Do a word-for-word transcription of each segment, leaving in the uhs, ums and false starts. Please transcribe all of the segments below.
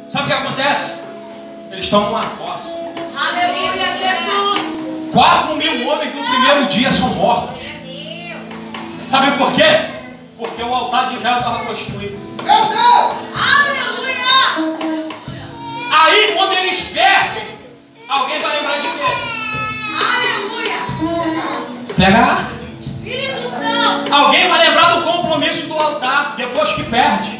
Sabe o que acontece? Eles estão numa fossa. Aleluia, Jesus. Quatro mil homens no primeiro dia são mortos. Sabe por quê? Porque o altar de Israel estava construído. Meu Deus! Aleluia! Aí quando eles perdem, alguém vai lembrar de quê? Aleluia! Pega a arca. Espírito Santo! Alguém vai lembrar do compromisso do altar depois que perde.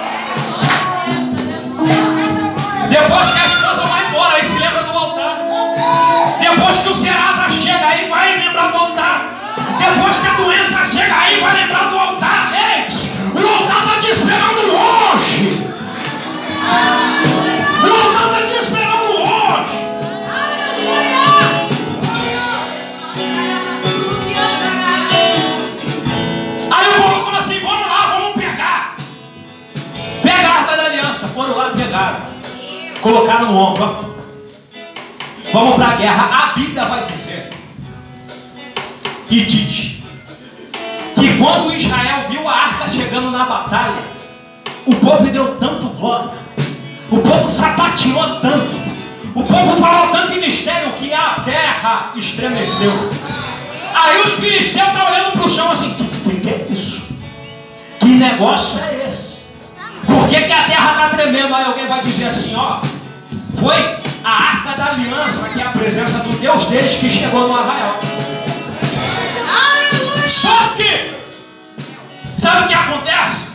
Depois que a esposa vai embora, aí se lembra do altar. Depois que o Serasa chega, aí vai lembrar do altar. Depois que a doença chega, aí vai lembrar do altar. Ei, o altar está te esperando hoje. O altar está te esperando hoje. Aí o povo falou assim: vamos lá, vamos pegar. Pega a arca da aliança. Foram lá, pegaram. Colocaram no ombro, ó. Vamos para a guerra. A Bíblia vai dizer e diz que quando Israel viu a arca chegando na batalha, o povo deu tanto glória, o povo sapateou tanto, o povo falou tanto em mistério que a terra estremeceu. Aí os filisteus estão olhando para o chão assim: que, que é isso? Que negócio é esse? Por que, que a terra está tremendo? Aí alguém vai dizer assim: ó, foi a arca da aliança, que é a presença do Deus deles, que chegou no arraial. Só que, sabe o que acontece?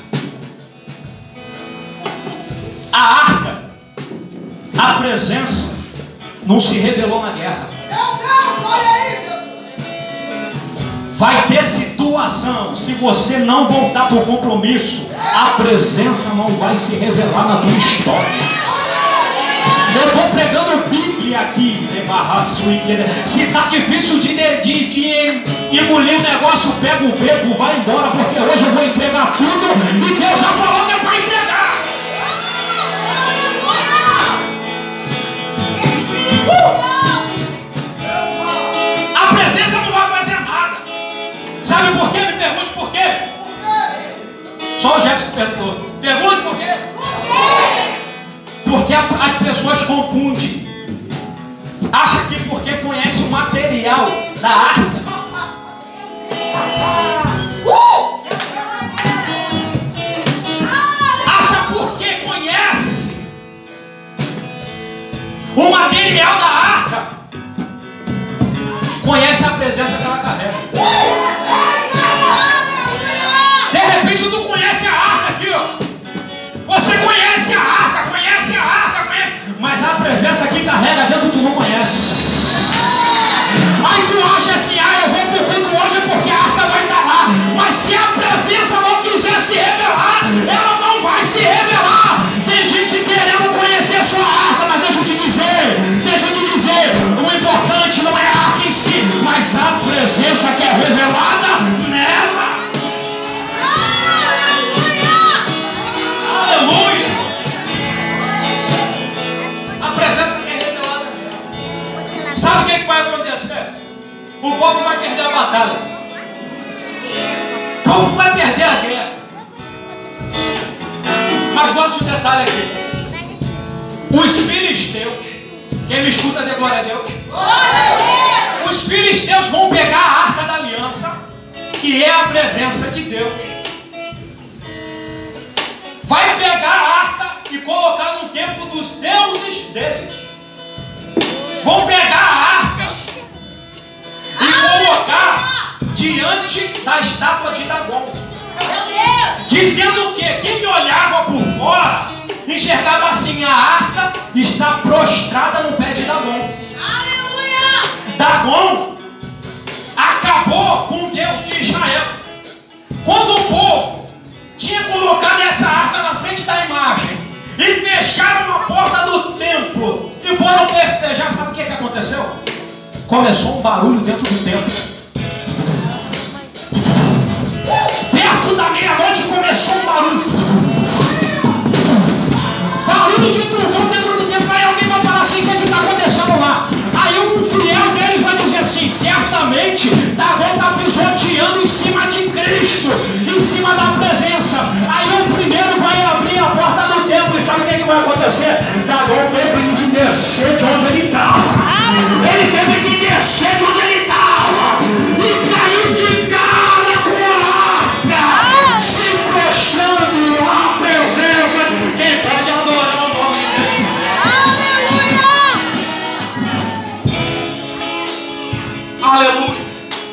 A arca, a presença, não se revelou na guerra. Meu Deus, olha aí, Jesus. Vai ter situação, se você não voltar para o compromisso, a presença não vai se revelar na tua história. Eu estou pregando Bíblia aqui. Se está difícil de, de, de engolir o negócio, pega o beco, vai embora, porque hoje eu vou entregar tudo e Deus já falou que é para entregar. Uh! A presença não vai fazer nada. Sabe por quê? Me pergunte por quê. Só o Jefferson perguntou. Pergunte por quê. Porque as pessoas confundem. Acha que porque conhece o material da arca, uh! acha porque conhece o material da arca, conhece a presença que ela carrega. De repente tu conhece a arca aqui, ó. Você conhece a arca, conhece a arca, conhece, mas a presença que carrega dentro tu não conhece. Aí tu acha assim: ah, eu vou pro fundo hoje porque a arca vai estar lá. Mas se a presença não quiser se revelar, ela não vai se revelar. Tem gente querendo conhecer a sua arca, mas deixa eu te dizer, deixa eu te dizer, o importante não é a arca em si, mas a presença que é revelada nela. Aleluia! A presença que é revelada nela. Sabe o que, que vai acontecer? O povo vai perder a batalha. O povo vai perder a guerra. Mas note um detalhe aqui. Os filisteus, quem me escuta dê glória a Deus. Os filisteus vão pegar a arca da aliança, que é a presença de Deus. Vai pegar a arca e colocar no templo dos deuses deles. Vão pegar a arca e colocar diante da estátua de Dagon. Dizendo o quê? Quem olhava por fora enxergava assim: a arca está prostrada no pé de Dagon. Dagon acabou com o Deus de Israel. Quando o povo tinha colocado essa arca na frente da imagem e fecharam a porta do templo e foram festejar, sabe o que, que aconteceu? Começou um barulho dentro do templo. Perto da meia-noite começou um barulho. Barulho de trovão dentro do templo. Aí alguém vai falar assim: o que está acontecendo lá? Aí um fiel deles vai dizer assim: certamente Dagon está pisoteando em cima de Cristo, em cima da presença. Aí o primeiro vai abrir a porta do templo e sabe o que, que vai acontecer? você, Dagon teve que descer de onde ele estava. Ele teve que descer de onde ele estava e cair de cara com a arca, se prostrando à presença de quem pode adorar o nome dele. Aleluia! Aleluia!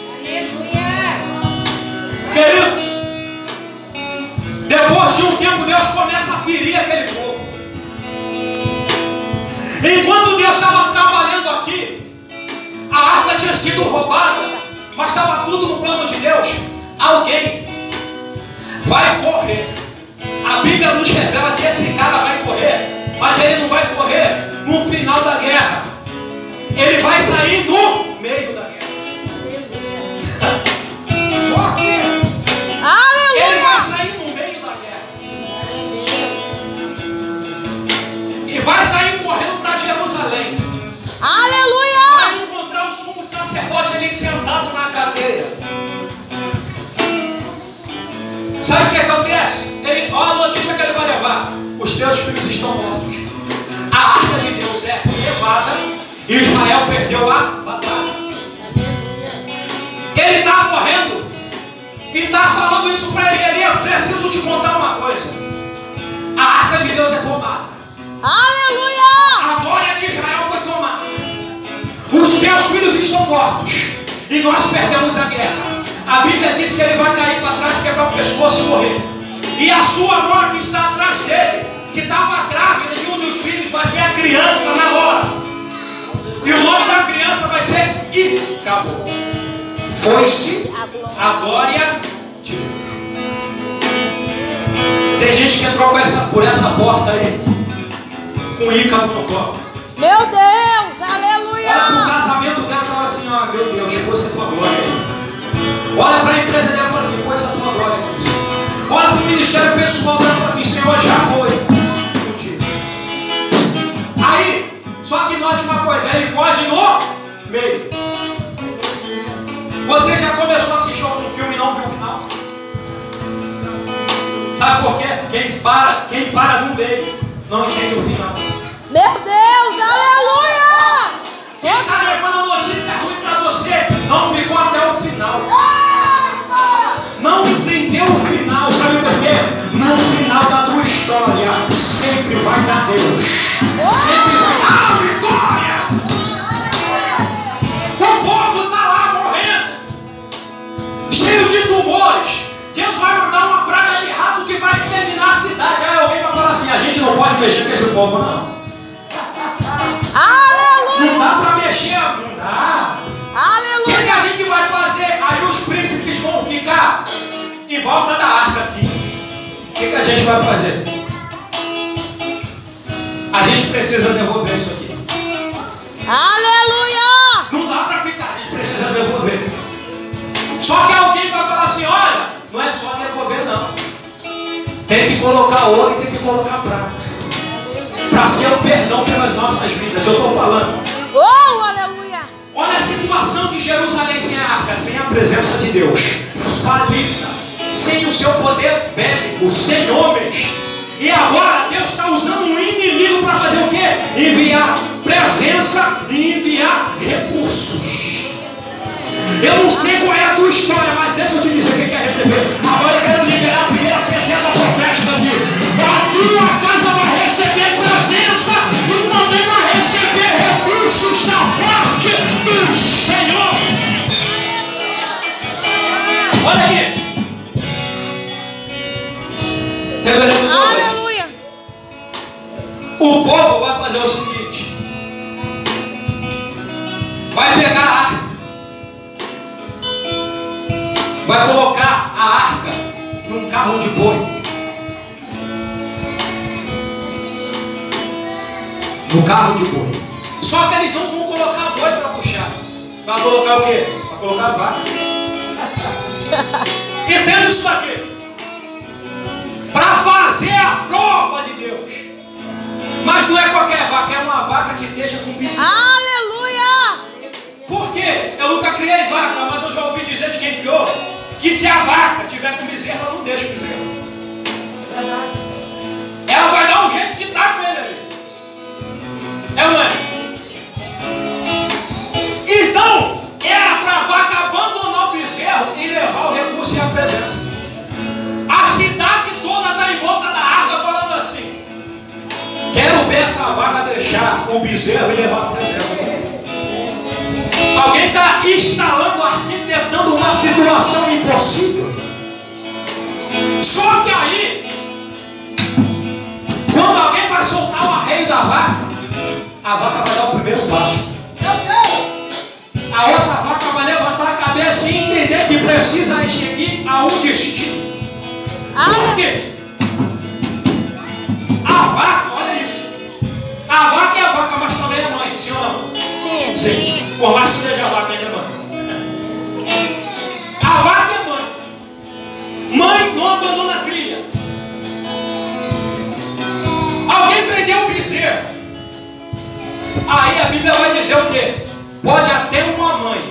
Queridos, depois de um tempo Deus começa a ferir aquele povo. Enquanto Deus estava trabalhando aqui, a arca tinha sido roubada, mas estava tudo no plano de Deus. Alguém vai correr. A Bíblia nos revela que esse cara vai correr, mas ele não vai correr no final da guerra. Ele vai sair no meio da guerra. Ele vai sair no meio da guerra. E vai sair correndo para Jerusalém. Aleluia! Vai encontrar o sumo sacerdote ali sentado na cadeira. Sabe o que acontece? Ele, olha a notícia que ele vai levar. Os teus filhos estão mortos. A arca de Deus é levada e Israel perdeu a batalha. Ele estava correndo e estava falando isso para ele. Ele, eu preciso te contar uma coisa. A arca de Deus é tomada. Aleluia! A glória de Israel foi tomada. Os teus filhos estão mortos e nós perdemos a guerra. A Bíblia diz que ele vai cair para trás, quebrar o pescoço e morrer. E a sua nora que está atrás dele, que estava grávida de um dos filhos, vai ter a criança na hora. E o nome da criança vai ser I. Acabou. Foi-se a glória de Deus. Tem gente que entrou por essa, por essa porta aí, com Ícaro no toque. Meu Deus, aleluia! Olha para o casamento dela e fala assim, ó, oh, meu Deus, fosse a tua glória aí. Olha para a empresa dela e fala assim, fosse a tua glória aí. Olha para o ministério pessoal dela e fala assim, Senhor, já foi contigo. Aí, só que note uma coisa, ele foge no meio. Você já começou a assistir algum filme e não viu o final? Sabe por quê? Quem para, quem para no meio não entende o final. Meu Deus, aleluia! Quem está levando a notícia ruim para você não ficou até o final. Não entendeu o final. Sabe por quê? No final da tua história sempre vai dar Deus. Sempre vai dar vitória. O povo está lá morrendo, cheio de tumores. Deus vai mandar uma praga de rato que vai exterminar a cidade. Aí alguém vai falar assim, a gente não pode mexer com esse povo não. Aleluia! Não dá para mexer, não dá. O que, que a gente vai fazer? Aí os príncipes vão ficar em volta da arca aqui. O que, que a gente vai fazer? A gente precisa devolver isso aqui. Aleluia! Não dá para ficar, a gente precisa devolver. Só que alguém vai falar assim, olha, não é só devolver não. Tem que colocar ouro e tem que colocar prata. Para ser o perdão pelas nossas vidas. Eu estou falando. Oh, aleluia! Olha a situação de Jerusalém sem a arca, sem a presença de Deus. Falida, sem o seu poder bélico, sem homens. E agora Deus está usando um inimigo para fazer o quê? Enviar presença e enviar recursos. Eu não sei qual é a tua história, mas deixa eu te dizer quem quer receber. Agora eu quero liberar a primeira sentença profética aqui. A tua casa vai receber presença e também vai receber recursos da parte do Senhor. Olha aqui. Reverendo Aleluia! o povo vai fazer o seguinte. Vai pegar a arca. Vai colocar a arca num carro de boi. No carro de boi. Só que eles não vão colocar boi para puxar. Vai colocar o quê? Vai colocar a vaca. Entende isso aqui? Para fazer a prova de Deus. Mas não é qualquer vaca, é uma vaca que esteja com bezerro. Aleluia! Por quê? Eu nunca criei vaca, mas eu já ouvi dizer de quem criou que se a vaca tiver com bezerro, ela não deixa o bezerro. Ela vai dar um jeito de estar com ele ali. essa vaca deixar o bezerro e levar a presença. Alguém está instalando, arquitetando uma situação impossível. Só que aí, quando alguém vai soltar o arreio da vaca, a vaca vai dar o primeiro passo. A outra vaca vai levantar a cabeça e entender que precisa seguir a um destino. Por quê? A vaca, olha isso. A vaca é a vaca, mas também é mãe, sim ou não? Sim. Sim. Por mais que seja a vaca, ainda é mãe. A vaca é mãe. Mãe não abandona a cria. Alguém prendeu o bezerro. Aí a Bíblia vai dizer o quê? Pode até uma mãe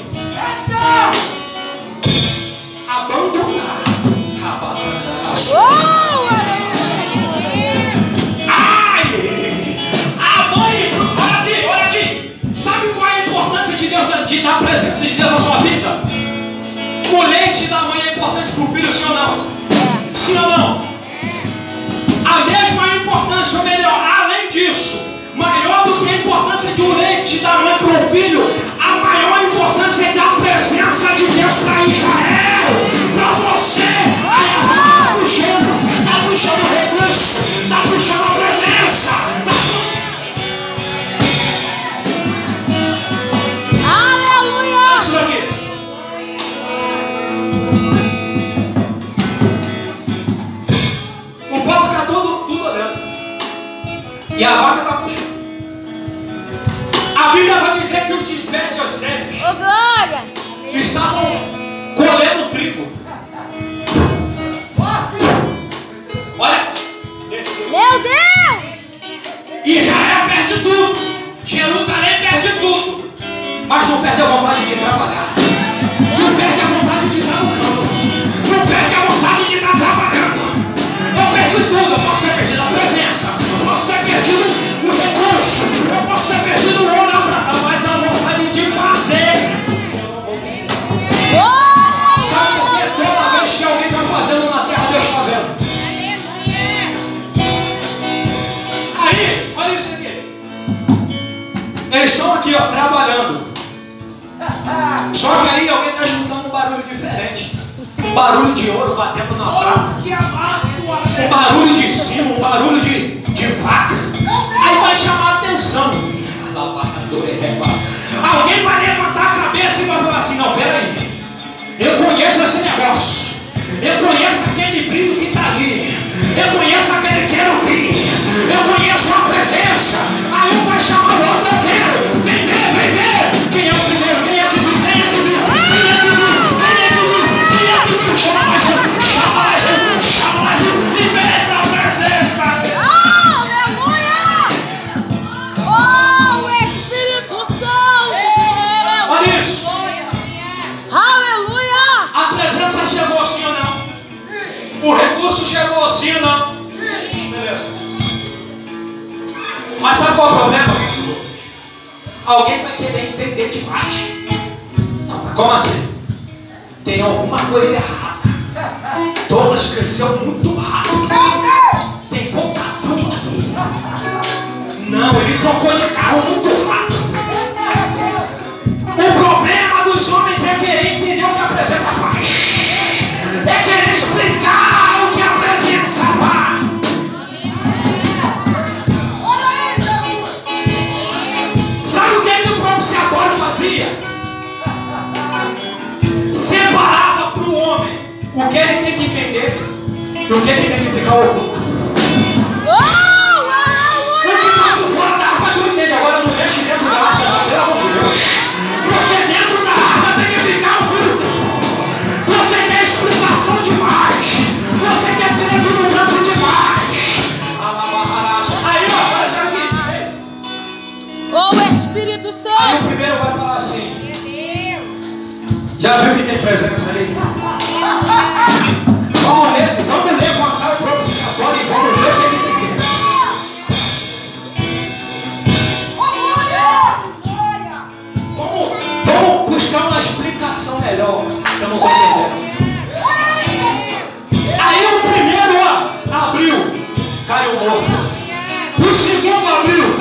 abandonar. Oh, Ai! A mãe, olha aqui, olha aqui. Sabe qual é a importância de Deus, de dar a presença de Deus na sua vida? O leite da mãe é importante para o filho, sim ou não? Sim ou não? A mesma importância, ou melhor, além disso, maior do que a importância de um leite da mãe para o filho, a maior importância é dar a presença de Deus para Israel, para você. Está puxando, está puxando o recurso, está puxando a presença. Tá... aleluia! Isso aqui. O povo está tudo, tudo olhando. E a vaca está puxando. A Bíblia vai dizer que os desbedecentes Ô, glória! estavam colhendo trigo. Olha, desceu. Meu Deus! Israel perde tudo. Jerusalém perde tudo. Mas não perde a vontade de trabalhar. Não perde a vontade de estar no campo. Não perde a vontade de estar trabalhando. Eu perdi tudo. Eu posso ter perdido a presença. Eu posso ter perdido o recurso. Eu posso ter perdido o ouro. Mas a vontade de fazer. Sabe por quê? Toda vez que alguém está fazendo na terra, Deus está vendo. Aí, olha isso aqui. Eles estão aqui, ó, trabalhando. Só que aí alguém está escutando um barulho diferente. Um barulho de ouro batendo na prata. Um barulho de cima, um barulho de, de vaca. Aí vai chamar a atenção. Alguém vai levantar a cabeça e vai falar assim: não, peraí. Eu conheço esse negócio. Eu conheço aquele brilho que está ali. Eu conheço aquele querubim. Eu conheço a presença. Aí um vai chamar o outro. Eu quero. Vem ver, vem ver. Quem é o primeiro? Quem é que viu? Quem é que viu? Quem é que viu? Quem é que viu? Quem é que viu? Chama mais um. Chama mais um. Chama mais um. E vem pra presença. Aleluia! Oh, o Espírito Santo! Olha isso. Aleluia! A presença chegou sim ou não? O recurso chegou sim ou não? Beleza. Mas sabe qual é o problema? Alguém vai querer entender demais. Não, mas como assim? Tem alguma coisa errada. Douglas cresceu muito rápido. Tem voltador aqui. Não, ele trocou de carro muito rápido. O problema dos homens é querer entender o que a presença faz. É querer explicar o que a presença faz. Sabe o que, é que o propiciatório fazia? Separava para o homem o que ele tem que entender e o que ele tem que ficar oculto. Oh, O que está por fora da arca tu entende, agora não deixe dentro da arca, pelo amor de Deus. Porque dentro da arca tem que ficar oculto. Você quer explicação demais. Você quer ter tudo no campo demais. Aí, ó, olha isso aqui. oh, o Espírito Aí Santo! o primeiro vai falar assim: já viu que tem presença aí? Vamos ler, vamos levantar o propiciatório e vamos ver o que ele tem que. Vamos, vamos buscar uma explicação melhor. Eu não estou entendendo. Aí o primeiro, ó, abriu, caiu morto. O segundo abriu,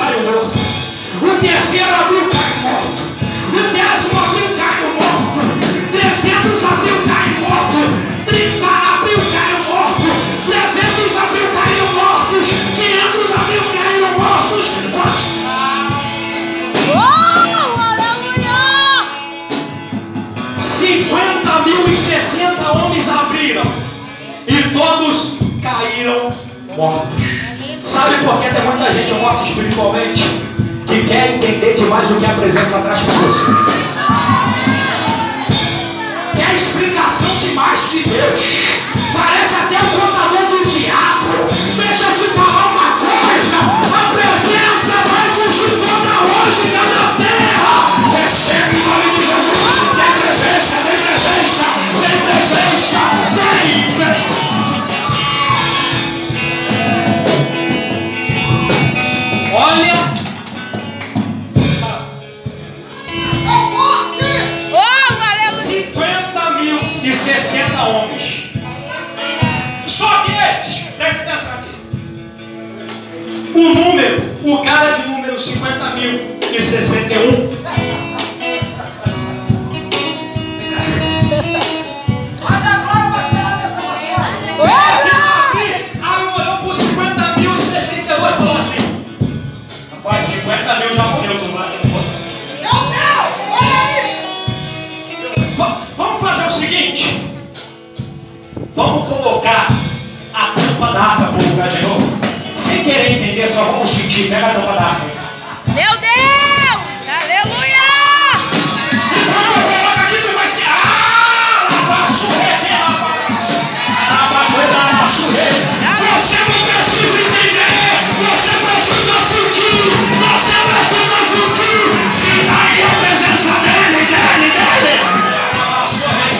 terceiro abriu, caiu morto. O décimo abriu, caiu morto. trezentos abriu, caiu morto. trinta abriu, caiu morto. trezentos abriu, caiu mortos. quinhentos abriu, caiu mortos. Quantos? Oh, aleluia! cinquenta mil e sessenta homens abriram e todos caíram mortos. Sabe por que tem muita gente morta espiritualmente que quer entender demais o que a presença traz para você? Quer explicação demais de Deus. Parece até o contador do diabo. Deixa eu te falar uma coisa: a presença vai conjunto toda hoje na terra. Recebe o nome de Jesus. Tem presença, tem presença, tem presença, vem, vem. Olha, Oh, cinquenta mil e sessenta homens. Só que eles, presta atenção aqui. O número, o cara de número cinquenta mil e sessenta e um. Aí olhou por cinquenta mil e sessenta e dois e falou assim: rapaz, cinquenta mil já morreu, tu vai. Vamos fazer o seguinte: vamos colocar a tampa da arca para o lugar de novo. Sem querer entender, só vamos sentir. Pega a tampa da arca. meu Deus! Aleluia! E quando eu coloco aqui, tu vai ser. Ah, labaçurê, labaçurê, labaçurê. Você não precisa entender. Você precisa sentir. Você precisa sentir. Se daí a presença dele, dele, dele. Labaçurê.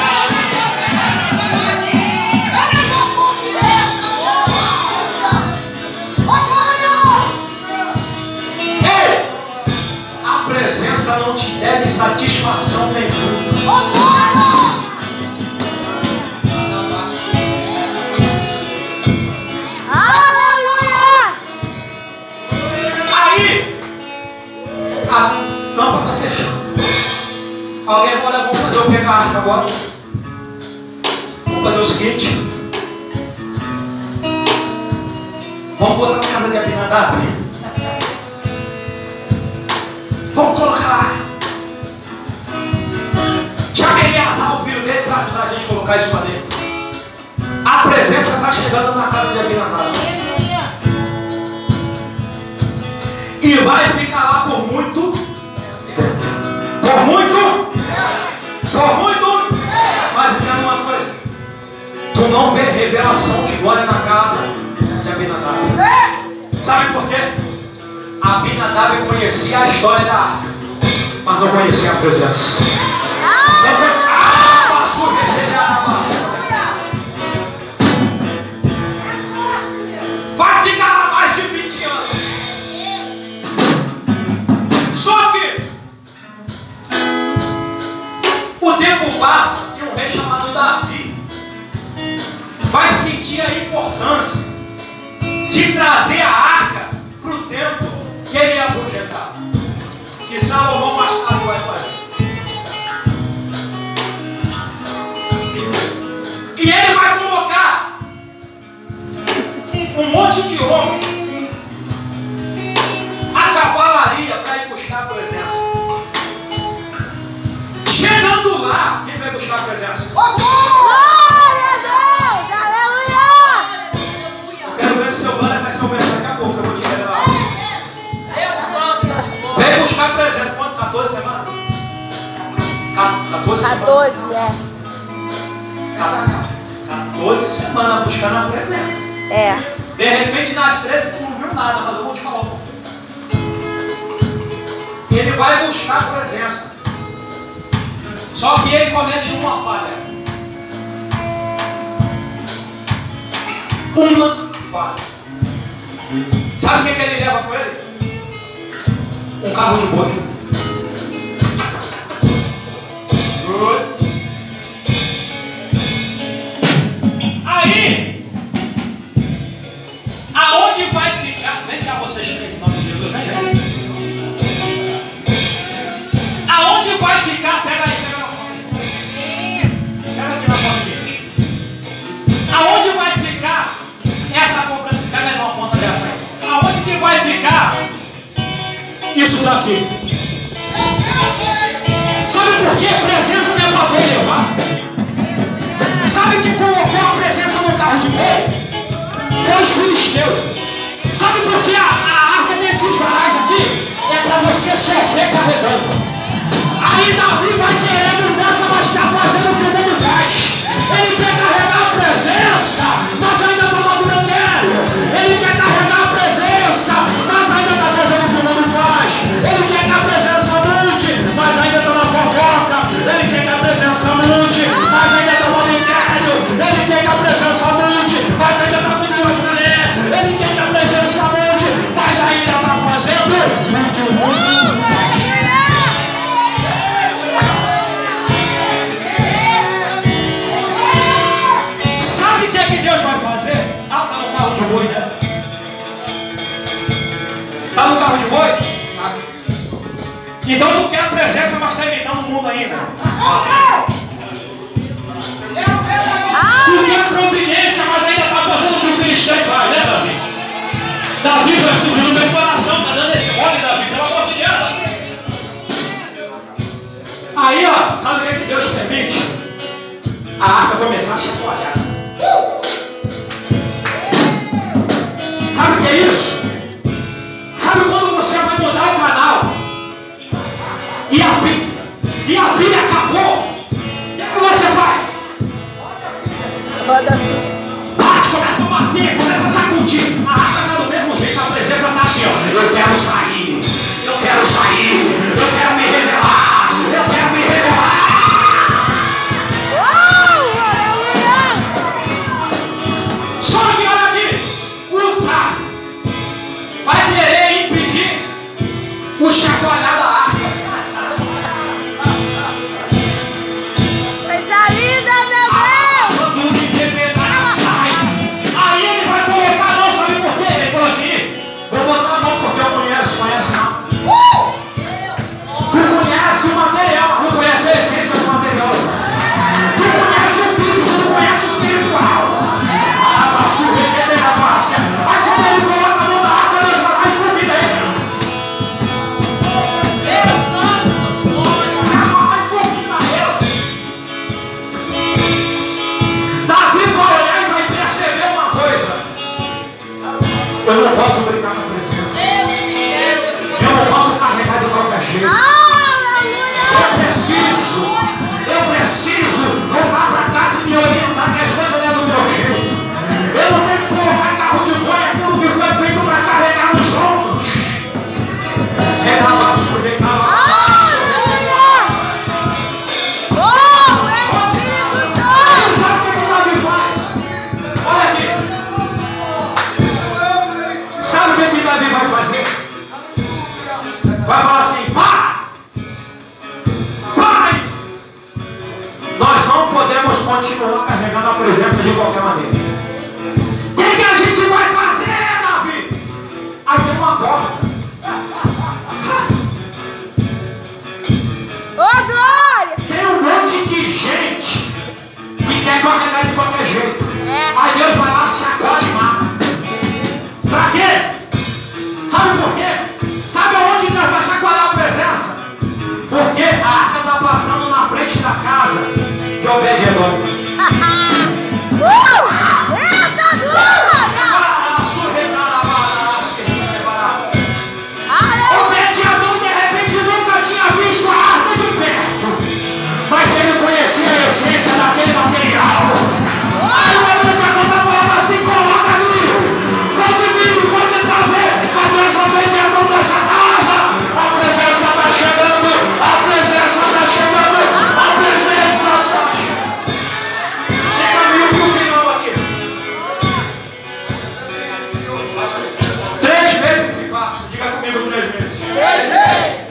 Ei, a presença não te deve satisfação nenhuma. Aleluia! Aí, a tampa está fechada. Alguém agora, vamos fazer o pegar a arca agora. Vamos fazer o seguinte. Vamos botar na casa de Abinadab. Vamos colocar. Chama Eleazar, o filho dele, para ajudar a gente a colocar isso para dentro. A presença está chegando na casa de Abinadab. E vai ficar lá por muito tempo. Por muito? Por muito? Mas entenda uma coisa: tu não vê revelação de glória na casa de Abinadab. Sabe por quê? Abinadab conhecia a história da arca, mas não conhecia a presença. Ah, passou vai ficar lá mais de vinte anos. Só que o tempo passa e um rei chamado Davi vai sentir a importância de trazer a arca para o templo que ele ia projetar, que Salomão mais tarde vai fazer. E ele vai colocar um monte de homem, a cavalaria, para ir buscar a presença. Chegando lá, quem vai buscar a presença? Glória a Deus! Aleluia! Eu quero ver se seu glória vai ser o mesmo daqui a pouco, eu vou te revelar. Vem buscar a presença. Quanto? quatorze semanas? quatorze semanas? quatorze, é. quatorze semanas buscando a presença. É. De repente, nas treze, tu não viu nada, mas eu vou te falar um pouquinho. Ele vai buscar a presença. Só que ele comete uma falha. Uma falha. Sabe o que, que ele leva com ele? Um carro de boi. Good. Aí, aonde vai ficar? Vem cá vocês três, em nome de Jesus, vem aí. isso aqui. Sabe por quê? A presença não é para boi levar. Sabe que colocou a presença no carro de boi? Foi os filisteus. Sabe por que a, a arca desses varais aqui? É para você sofrer carregando. Aí Davi vai querer mudança, mas está fazendo o que o mundo faz. Ele quer carregar a presença, mas ainda está madurando. Ele quer carregar a presença, mas ainda está fazendo o que o mundo faz. Ele quer que a presença mude, mas ainda está na fofoca. Ele quer que a presença mude, mas ainda está no adultério. Ele quer que a presença mude, mas ainda está com duas mulheres. Ele quer que a presença mude, mas ainda está fazendo o que o mundo faz. Sabe o que é que Deus vai fazer? Ah, está no carro de boi, né? Está no carro de boi? Ah. Então tu quer a presença, mas está imitando o mundo ainda. Tu quer a providência, mas ainda está fazendo o que o filisteu faz, né, Davi? Davi vai subir no meu coração, está dando esse mole, Davi, pelo amor de Deus. Aí, ó, sabe o que é que Deus permite? A arca começar a chacoalhar. Sabe o que é isso? Sabe quando você vai mudar o canal e a Bíblia, e a Bíblia acabou? O que é que você faz? Roda a fita. Bate, começa a bater, começa a sacudir. A arca está do mesmo jeito, a presença está assim, ó. Eu quero sair, eu quero sair, eu quero me revelar, eu quero me revelar. Só que olha aqui, o Zá vai querer impedir o chacoalhar da arca. Coisa linda, meu Deus! Quando de dependar sai. Aí ele vai colocar a mão, sabe por quê? Ele falou assim: vou botar a mão porque eu conheço, conhece não. Uh! Tu conhece o material, mas não conhece a essência do material. Tu conhece o físico, tu conhece o espiritual. Ah, mas se o rei quer a face. Aí quando ele coloca a mão na arca, Deus vai lá e convida ele. Deus vai lá e fulmina ele. Davi vai olhar e vai perceber uma coisa: eu não posso brincar com a presença, eu não posso carregar de qualquer jeito. Eu preciso, eu preciso voltar para casa e me orientar que as coisas não é do meu jeito. Eu não tenho que colocar em carro de boi aquilo que foi feito para carregar nos ombros. É na baixo, é na baixo. Sabe o que o Davi faz? Olha aqui. Sabe o que o Davi vai fazer? Vai falar assim: pai, pai, nós não podemos continuar carregando a presença de qualquer maneira. O que, que a gente vai fazer, Davi? Aí tem uma porta. Ô, glória! Tem um monte de gente que quer carregar de qualquer jeito. É. Aí Deus vai lá, sacode e mata. Pra quê? Sabe por quê? Sabe aonde Deus vai chacoalhar a presença? Porque a arca está passando na frente da casa de Obed-Edom. Uh! Eita, glória! Aleluia! Obed-Edom de repente nunca tinha visto a arca de perto, mas ele conhecia a essência daquele material. Aí o Obed-Edom está falando assim: coloca ali, pode vir, pode trazer a presença Obed-Edom dessa casa. A presença está chegando, a presença está chegando, a presença está chegando. Chega meio pro final aqui. Três vezes se passa, diga comigo três vezes. Três vezes!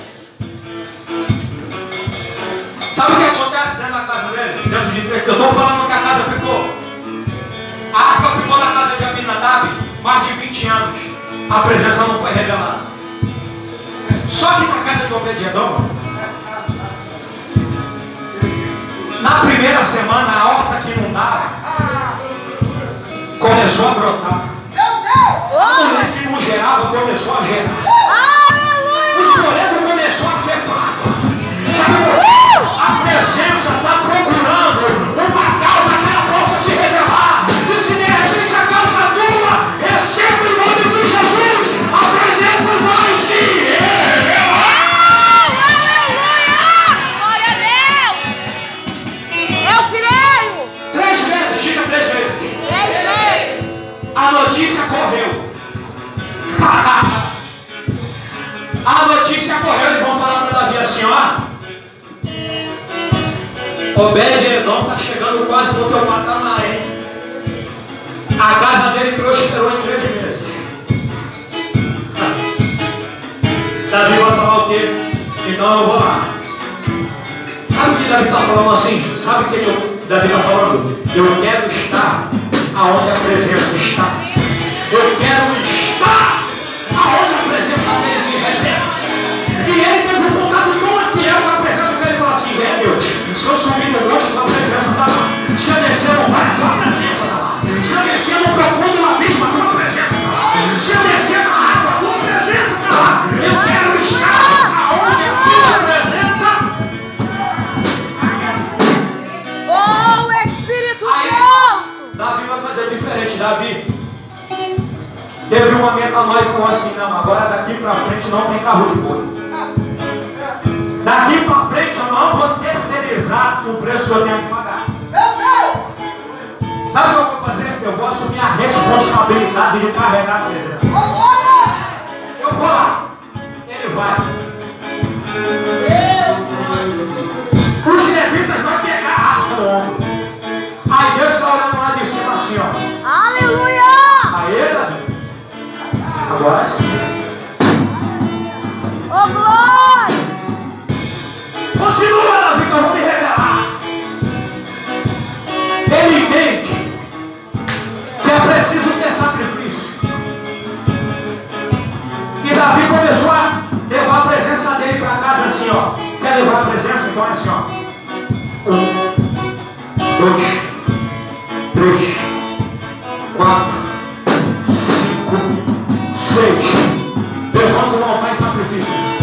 Sabe o que acontece dentro da casa dele? Dentro de três. Eu estou falando que a casa ficou. A arca ficou na casa de Abinadab mais de vinte anos. A presença não foi revelada. Só que na casa de Obed-Edom, na primeira semana, a horta que não dava começou a brotar. A mulher que não gerava começou a gerar. Aleluia! Os A notícia correu e vão falar para Davi assim, ó. Obed-Edom está chegando quase no teu patamar, hein? A casa dele prosperou em três meses. Davi vai falar o quê? Então eu vou lá. Sabe o que Davi está falando assim? Sabe o que eu, Davi está falando? Eu quero estar aonde a presença está. Eu quero estar aonde a presença dele se revela. E ele teve um contato tão fiel com a presença dele. Ele falou assim: é Deus, se eu subir no monte, a presença está lá. Se eu descer no vale, a tua presença está lá. Se eu descer no profundo abismo, a tua presença está lá. Se eu descer na água, a tua presença está lá. Eu quero estar aonde a tua presença. Oh, Espírito Aí, Santo! Davi vai fazer diferente. Davi teve um momento a mais com assim: não, agora daqui para frente não tem carro de boi. Daqui para frente eu não vou terceirizar o preço que eu tenho que pagar. Sabe o que eu vou fazer? Eu vou assumir a responsabilidade de carregar a presença. Eu vou lá. Ele vai. Os levitas vão pegar a arca no ombro. Aí Deus está olhando lá de cima assim, ó. Aleluia! Aí, Davi. Agora sim. Oh, glória! Continua, Davi, que eu vou me revelar. Ele entende que é preciso ter sacrifício. E Davi começou a levar a presença dele para casa assim, ó. Quer levar a presença? Então é assim, ó. Um, dois, três, quatro, cinco, seis. Levanta o altar em sacrifício.